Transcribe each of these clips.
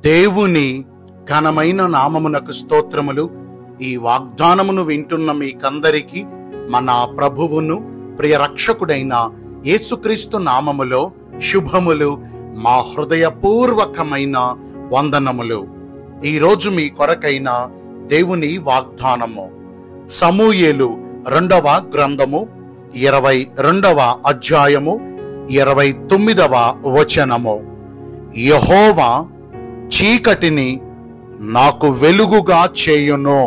దేవుని ఘనమైన నామమునకు స్తోత్రములు. ఈ వాగ్దానమును వింటున్న మీకందరికీ మన ప్రభువును ప్రియ రక్షకుడైన యేసుక్రీస్తు నామములో శుభములు, మా హృదయపూర్వకమైన వందనములు. ఈరోజు మీ కొరకైన దేవుని వాగ్దానము సమూయేలు 2వ గ్రంథము 22వ అధ్యాయము 29వ వచనము. యెహోవా చీకటిని నాకు వెలుగుగా చేయును.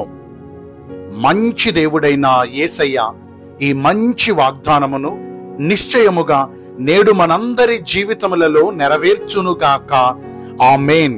మంచి దేవుడైన యేసయ్య ఈ మంచి వాగ్దానమును నిశ్చయముగా నేడు మనందరి జీవితములలో నెరవేర్చునుగాక. ఆమేన్.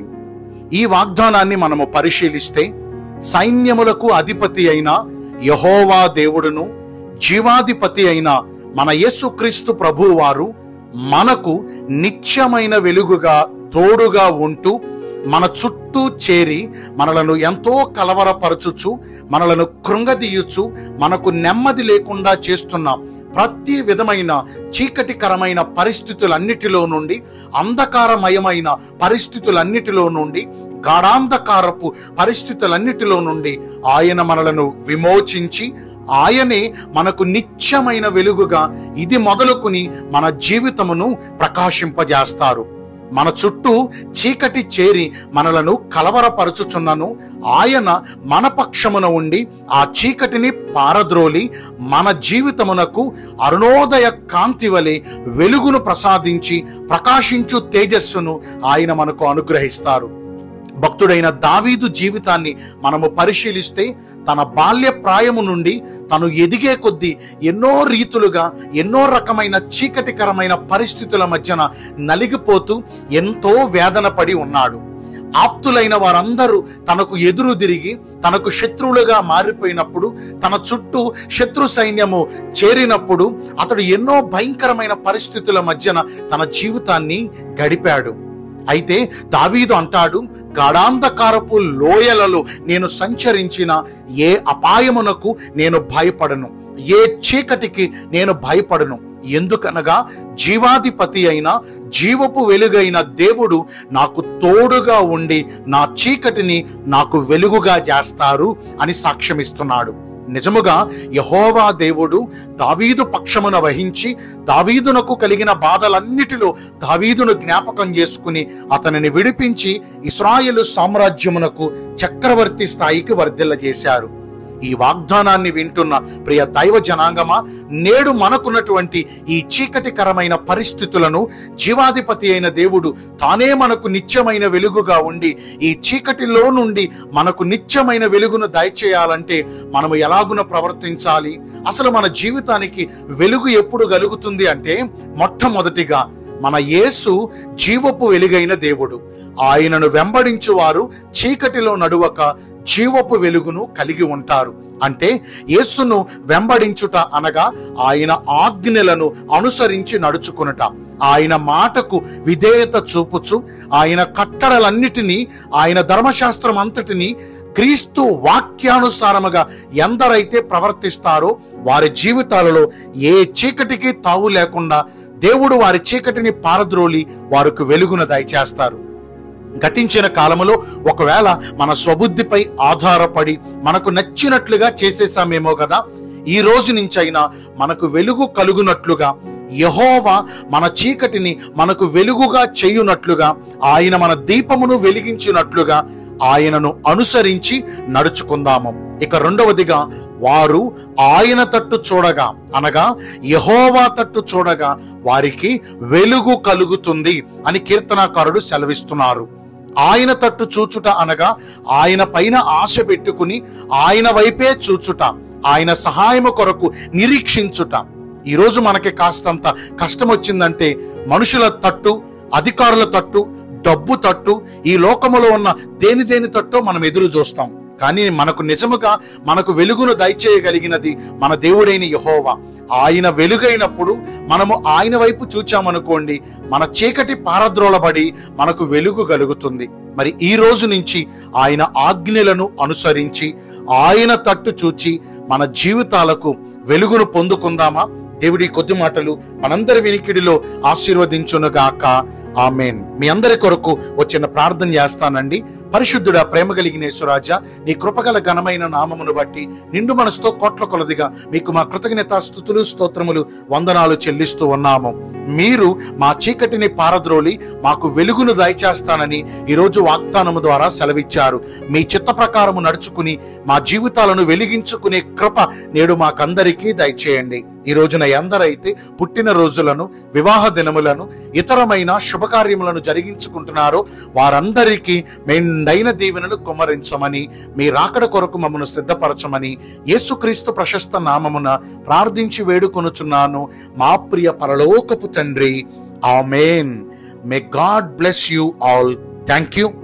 ఈ వాగ్దానాన్ని మనము పరిశీలిస్తే, సైన్యములకు అధిపతి అయిన యెహోవా దేవుడును జీవాధిపతి అయిన మన యేసుక్రీస్తు ప్రభువు వారు మనకు నిత్యమైన వెలుగుగా తోడుగా ఉంటూ మన చుట్టూ చేరి మనలను ఎంతో కలవరపరచుచు, మనలను కృంగదీయుచు, మనకు నెమ్మది లేకుండా చేస్తున్న ప్రతి విధమైన చీకటికరమైన పరిస్థితులన్నిటిలో నుండి, అంధకారమయమైన పరిస్థితులన్నిటిలో నుండి, గాఢాంధకారపు పరిస్థితులన్నిటిలో నుండి ఆయన మనలను విమోచించి, ఆయనే మనకు నిత్యమైన వెలుగుగా ఇది మొదలుకుని మన జీవితమును ప్రకాశింపజేస్తారు. మన చుట్టూ చీకటి చేరి మనలను కలవరపరచుచున్నను ఆయన మన పక్షమున ఉండి ఆ చీకటిని పారద్రోలి మన జీవితమునకు అరుణోదయ కాంతి వలె వెలుగును ప్రసాదించి ప్రకాశించు తేజస్సును ఆయన మనకు అనుగ్రహిస్తారు. భక్తుడైన దావీదు జీవితాన్ని మనము పరిశీలిస్తే, తన బాల్య ప్రాయము నుండి తను ఎదిగే కొద్దీ ఎన్నో రీతులుగా, ఎన్నో రకమైన చీకటికరమైన పరిస్థితుల మధ్యన నలిగిపోతూ ఎంతో వేదన పడి ఉన్నాడు. ఆప్తులైన వారందరూ తనకు ఎదురు తిరిగి తనకు శత్రువులుగా మారిపోయినప్పుడు, తన చుట్టూ శత్రు సైన్యము చేరినప్పుడు అతడు ఎన్నో భయంకరమైన పరిస్థితుల మధ్యన తన జీవితాన్ని గడిపాడు. అయితే దావీదు అంటాడు, గాఢాంధకారపు లోయలలో నేను సంచరించిన ఏ అపాయమునకు నేను భయపడను, ఏ చీకటికి నేను భయపడను. ఎందుకనగా జీవాధిపతి అయిన జీవపు వెలుగైన దేవుడు నాకు తోడుగా ఉండి నా చీకటిని నాకు వెలుగుగా చేస్తారు అని సాక్ష్యమిస్తున్నాడు. నిజముగా యెహోవా దేవుడు దావీదు పక్షమున వహించి, దావీదునకు కలిగిన బాధలన్నిటిలో దావీదును జ్ఞాపకం చేసుకుని అతనిని విడిపించి ఇశ్రాయేలు సామ్రాజ్యమునకు చక్రవర్తి స్థాయికి వర్ధిల్లజేశారు. ఈ వాగ్దానాన్ని వింటున్న ప్రియ దైవ జనాంగమా, నేడు మనకున్నటువంటి ఈ చీకటికరమైన పరిస్థితులను జీవాధిపతి అయిన దేవుడు తానే మనకు నిత్యమైన వెలుగుగా ఉండి ఈ చీకటిలో నుండి మనకు నిత్యమైన వెలుగును దయచేయాలంటే మనము ఎలాగున ప్రవర్తించాలి? అసలు మన జీవితానికి వెలుగు ఎప్పుడు కలుగుతుంది అంటే, మొట్టమొదటిగా మన యేసు జీవపు వెలుగైన దేవుడు. ఆయనను వెంబడించు వారు చీకటిలో నడువక జీవపు వెలుగును కలిగి ఉంటారు. అంటే యేసును వెంబడించుట అనగా ఆయన ఆజ్ఞలను అనుసరించి నడుచుకునుట, ఆయన మాటకు విధేయత చూపుచు, ఆయన కట్టడలన్నిటినీ, ఆయన ధర్మశాస్త్రం అంతటినీ క్రీస్తు వాక్యానుసారముగా ఎందరైతే ప్రవర్తిస్తారో వారి జీవితాలలో ఏ చీకటికి తావు లేకుండా దేవుడు వారి చీకటిని పారద్రోలి వారికి వెలుగును దయచేస్తారు. గతించిన కాలములో ఒకవేళ మన స్వబుద్ధిపై ఆధారపడి మనకు నచ్చినట్లుగా చేసేసామేమో కదా, ఈ రోజు నుంచైనా మనకు వెలుగు కలుగునట్లుగా, యెహోవా మన చీకటిని మనకు వెలుగుగా చేయునట్లుగా, ఆయన మన దీపమును వెలిగించినట్లుగా ఆయనను అనుసరించి నడుచుకుందాము. ఇక రెండవదిగా, వారు ఆయన తట్టు చూడగా అనగా యెహోవా తట్టు చూడగా వారికి వెలుగు కలుగుతుంది అని కీర్తనాకారుడు సెలవిస్తున్నారు. ఆయన తట్టు చూచుట అనగా ఆయన పైన ఆశ పెట్టుకుని ఆయన వైపే చూచుట, ఆయన సహాయము కొరకు నిరీక్షించుట. ఈరోజు మనకి కాస్తంత కష్టం వచ్చిందంటే మనుషుల తట్టు, అధికారుల తట్టు, డబ్బు తట్టు, ఈ లోకములో ఉన్న దేని తట్టో మనం ఎదురు చూస్తాం. కానీ మనకు నిజముగా మనకు వెలుగును దయచేయగలిగినది మన దేవుడైన యెహోవా. ఆయన వెలుగైనప్పుడు మనము ఆయన వైపు చూచామనుకోండి, మన చీకటి పారద్రోలబడి మనకు వెలుగు కలుగుతుంది. మరి ఈ రోజు నుంచి ఆయన ఆజ్ఞలను అనుసరించి ఆయన తట్టు చూచి మన జీవితాలకు వెలుగును పొందుకుందామా? దేవుడి కొద్ది మాటలు మనందరి వినికిడిలో ఆశీర్వదించునుగాక. ఆమేన్. మీ అందరి కొరకు వచ్చిన ప్రార్థన చేస్తానండి. పరిశుద్ధుడా, ప్రేమ కలిగిన యేసురాజా, నీ కృపగల ఘనమైన నామమును బట్టి నిండు మనసుతో కోట్ల కొలదిగా మీకు మా కృతజ్ఞత స్తుతులు స్తోత్రములు వందనాలు చెల్లిస్తూ ఉన్నాము. మీరు మా చీకటిని పారద్రోలి మాకు వెలుగును దయచేస్తానని ఈరోజు వాగ్దానము ద్వారా సెలవిచ్చారు. మీ చిత్త ప్రకారము నడుచుకుని మా జీవితాలను వెలిగించుకునే కృప నేడు మాకందరికీ దయచేయండి. ఈ రోజున ఎందరైతే పుట్టిన రోజులను, వివాహ దినములను, ఇతరమైన శుభకార్యములను జరిగించుకుంటున్నారో వారందరికీ మెండైన దీవెనలు కుమ్మరించమని, మీ రాకడ కొరకు మమ్మను సిద్ధపరచమని యేసుక్రీస్తు ప్రశస్త నామమున ప్రార్థించి వేడుకొనుచున్నాను మా ప్రియ పరలోకపు తండ్రి. Amen. May God bless you all. Thank you.